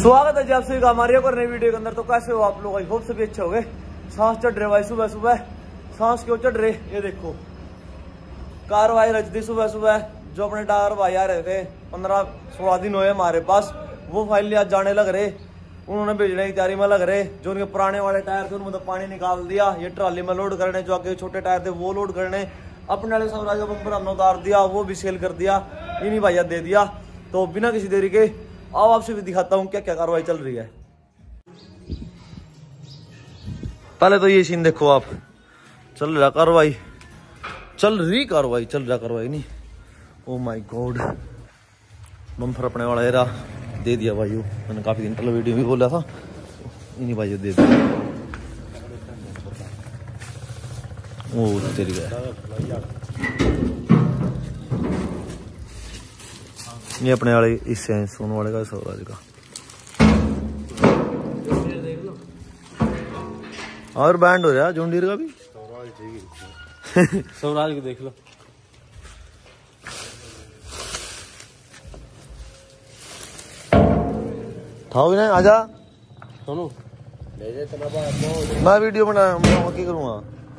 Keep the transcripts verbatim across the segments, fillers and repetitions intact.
स्वागत है जी आप सभी का हमारी एक और नई वीडियो के अंदर। तो कैसे हो आप लोग? आई होप सभी अच्छे हो गए। सांस चढ़ रहे भाई सुबह सुबह, सांस क्यों चढ़ रहे ये देखो। कार्रवाई रच दी सुबह सुबह। जो अपने टायर भाई आ रहे थे पंद्रह सोलह दिन हुए हमारे पास, वो फाइनली आज जाने लग रहे। उन्होंने भेजने की तैयारी में लग रहे। जो उनके पुराने वाले टायर थे उनमें तो पानी निकाल दिया, ये ट्राली में लोड करने। जो आगे छोटे टायर थे वो लोड करने। अपने वाले स्वराज का बम्पर हमने उतार दिया, वो भी सेल कर दिया, इन्हीं भैया दे दिया। तो बिना किसी देरी के आओ आपसे भी दिखाता हूँ क्या क्या कार्रवाई चल रही है। पहले तो ये सीन देखो आप, चल रहा कार्रवाई, चल रही कार्रवाई, चल रहा कार्रवाई नहीं। ओ माय गॉड, बम्पर अपने वाला एरा दे दिया भाई। मैंने काफी दिन पहले वीडियो भी बोला था, इन्हीं भाइयों दे दिया। ओ तेरी गया ये अपने वाले इससे सोनू वाले का स्वराज का। और बैंड हो रहा है जॉन्डीर का भी। स्वराज को देख लो। था भी नहीं, आजा सोनू मैं वीडियो बना क्या करूँगा।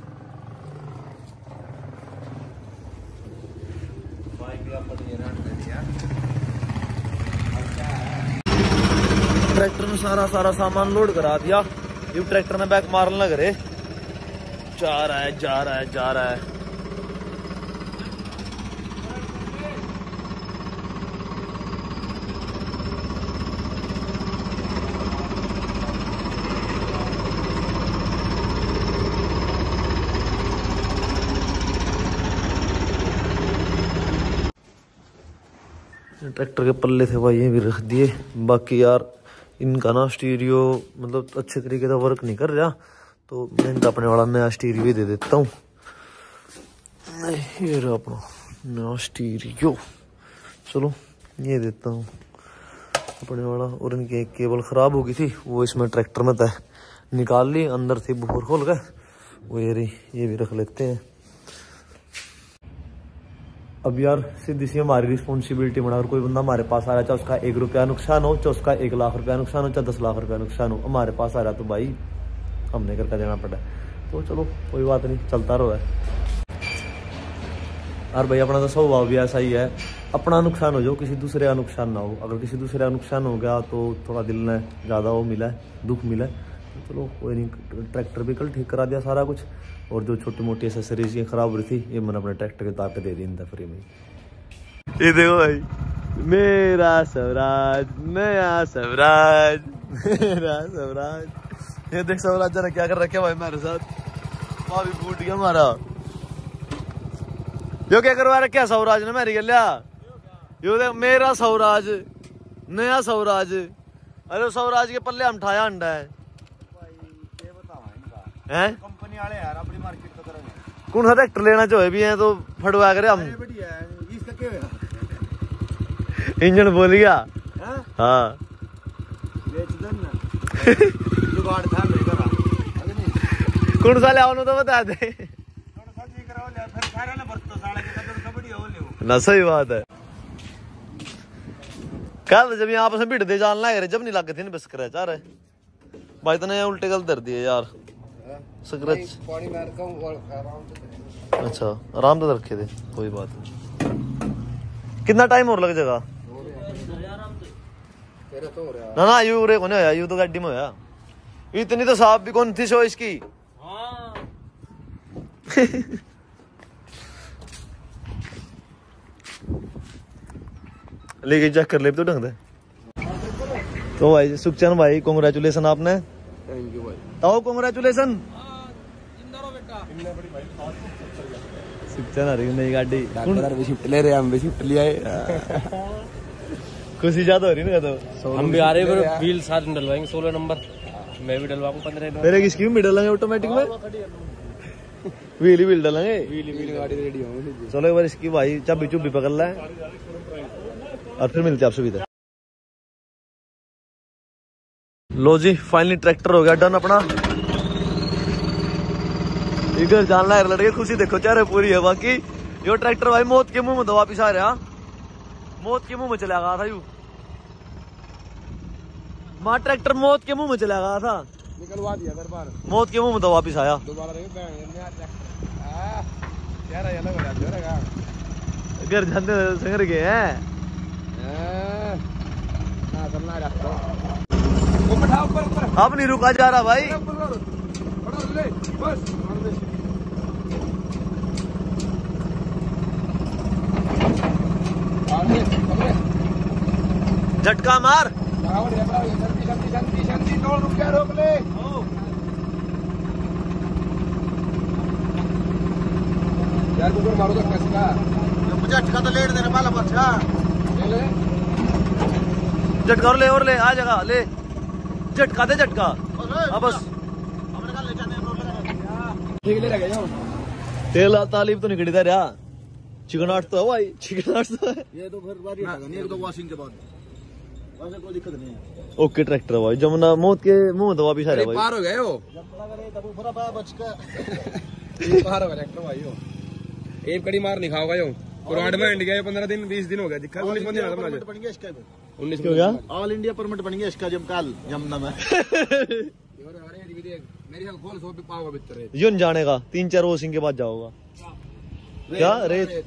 ट्रैक्टर में सारा सारा सामान लोड करा दिया। ये ट्रैक्टर ने बैक मारने लग रहे। जा रहा है जा रहा है जा रहा है। ट्रैक्टर के पल्ले थे भाई ये भी रख दिए। बाकी यार इनका ना स्टीरियो मतलब अच्छे तरीके से वर्क नहीं कर रहा, तो मैं इनका अपने वाला नया स्टीरियो ही दे देता हूँ। ये रहा अपना नया स्टीरियो, चलो ये देता हूँ अपने वाला। और इनकी एक केबल खराब हो गई थी, वो इसमें ट्रैक्टर में था, निकाल ली, अंदर थी बुफर खोल गए वो। ये रही, ये भी रख लेते हैं। अब यार सीधी सी हमारी रिस्पॉन्सिबिलिटी बना। अगर कोई बंदा हमारे पास आ रहा है, चाहे उसका एक रुपया नुकसान हो, चाहे उसका एक लाख रुपया नुकसान हो, चाहे दस लाख रुपया नुकसान हो, हमारे पास आ रहा है तो भाई हमने करके देना पड़ा। तो चलो कोई बात नहीं, चलता रहो है। और भाई अपना तो स्वभाव भी ऐसा ही है, अपना नुकसान हो जाओ, किसी दूसरे का नुकसान ना हो। अगर किसी दूसरे का नुकसान हो गया तो थोड़ा दिल में ज़्यादा वो मिला है, दुख मिला है। तो चलो कोई नहीं, ट्रैक्टर भी कल ठीक करा दिया सारा कुछ। और जो छोटी मोटी एसेसरीज ये खराब हो रही थी, ये मैंने अपने ट्रैक्टर के तार पे दे दी इंदा फ्री में। ये देखो भाई, मेरा स्वराज, नया स्वराज, मेरा स्वराज। ये देख स्वराज जरा क्या कर रखे भाई मेरे साथ, वहाँ भी फूट गया हमारा। यो क्या करवा रखे स्वराज ने मेरी गलिया। यो देख मेरा स्वराज, नया स्वराज। अरे स्वराज के पल्ले हम ठाया अंडा है हैं? कंपनी वाले यार अपनी मार्केट तो करेंगे। कौन सा ट्रैक्टर लेना चाहे भी है तो फटवा करे हम। बढ़िया है इसका क्या है? इंजन बोल गया। हाँ बेच देना जुगाड़ था मेरे घर। कौन सा ले आओ तो बता दे। थोड़ा सा जी कराओ ले, फिर सारा ना बरतो साला के कदर का बढ़िया हो ले ना। सही बात है। कल जब यहाँ आपस में भिड़ दे जान लग रहे, जब नहीं लगे थे ना बस करे चाह रहे भाई, तो उल्टे गल कर दिए यार स्क्रैच। पानी मार का आराम से। अच्छा आराम से रखे थे, कोई बात नहीं। कितना टाइम और लग जाएगा? ना ना यू रे कोने होया, यू तो गाड़ी में होया। इतनी तो साफ भी कौन थी शो इसकी। लेके चेक कर ले तो ढंग दे। तो भाई सुखचंद भाई कांग्रेचुलेशन आपने। थैंक यू भाई। ताओ कांग्रेचुलेशन। सुखचंद आ रही नई गाड़ी, भी शिफ्ट ले रहे हैं, हम भी शिफ्ट लिया है। खुशी ज्यादा हो रही ना। तो हम भी आ रहे हैं, व्हील साथ में डलवाएंगे सोलह नंबर। मैं भी डलवाऊंगा पंद्रह। तेरे किसकी भी डलेंगे ऑटोमेटिक में? व्हील ही व्हील डालेंगे। व्हील गाड़ी रेडी होंगे। चलो एक बार इसकी भाई चाबी चुब्बी पकड़ ले और फिर मिलते आपसे भी। लो जी फाइनली ट्रैक्टर हो गया डन अपना। इधर जानना है लड़के, खुशी देखो चेहरे पूरी है। बाकी यो ट्रैक्टर भाई मौत के मुंह में तो वापिस आ रहा, मौत के मुंह में चला गया था यू। माँ ट्रैक्टर मौत के मुंह में चला गया था, निकलवा दिया घर बार, मौत के मुंह में तो वापिस आया। दोबारा घर झंडे संगर के हैं। अब नहीं रुका जा रहा भाई। झटका मार, रोक ले। यार कुकर मारो तो कसका, मुझे झटका तो लेट देने वाला बच्चा। ले ले झटका और ले और ले, आ जाएगा ले, झटका दे झटका। अब बस तेल तालीब तो निकली था यार, चिकन आठ तो है भाई, चिकन आठ तो है। ये तो घर बार ही एक दो वॉशिंग के बाद वैसे कोई दिक्कत नहीं है। ओके ट्रैक्टर भाई, जमुना मौत के मुंह में तो वापिस आ रहा भाई। पार हो गए हो पार हो गया ट्रैक्टर भाई हो। एक कड़ी मार नहीं खाओगा यो, कुराड में इंडिया पंद्रह दिन बीस दिन हो गया, दिखा उन्नीस दिन बन गया इसका, उन्नीस हो गया ऑल इंडिया परमिट बन गया इसका जब काल जमुना में। मेरी खोल सो भी पाओगा भीतर यो नहीं जानेगा, तीन चार वॉशिंग के बाद जाओगा। क्या रेत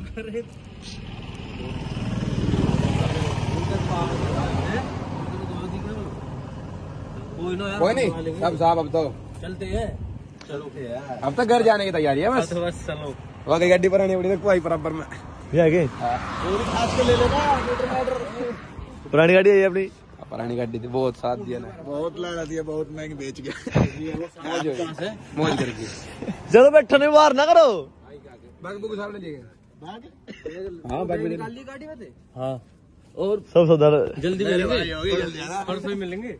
कोई नहीं, सब साहब अब तो चलते हैं। चलो अब तक घर जाने की तैयारी है बस। बस चलो, वाकई गड्डी पर आनी पड़ी कोई बराबर में आगे खास के ले लेना। पुरानी गाड़ी है ये अपनी, पुरानी गाड़ी थी, बहुत साथ दिया ना, बहुत लड़ा दिया, बहुत महंगी बेच गया। मौज करके चलो बैठो नहीं, बाहर ना करो। बाग बुक सामने ले गए। हाँ बाग में गाड़ी में थे। हाँ और सब सुधर जल्दी मिलेंगे, परसों ही मिलेंगे।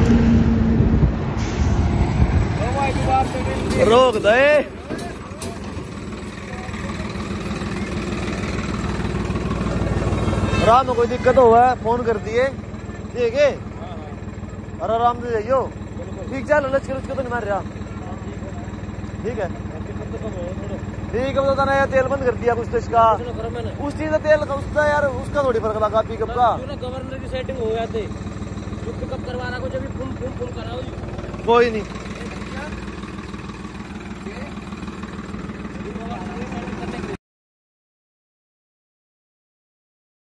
रोक दे, रात में कोई दिक्कत हुआ है फोन कर दिए, ठीक है। और आराम से जाइयो, ठीक चल, लच के तो नहीं मार रहा, ठीक है ठीक है। बता ना यार, तेल बंद कर दिया कुछ तो इसका, उस चीज का तेल का उसका यार, उसका थोड़ी फर्क लगा पिकअप का। गवर्नर की सेटिंग हो जाते, पिकअप करवाना को जब फुल फुल फुल कराओ। कोई नहीं।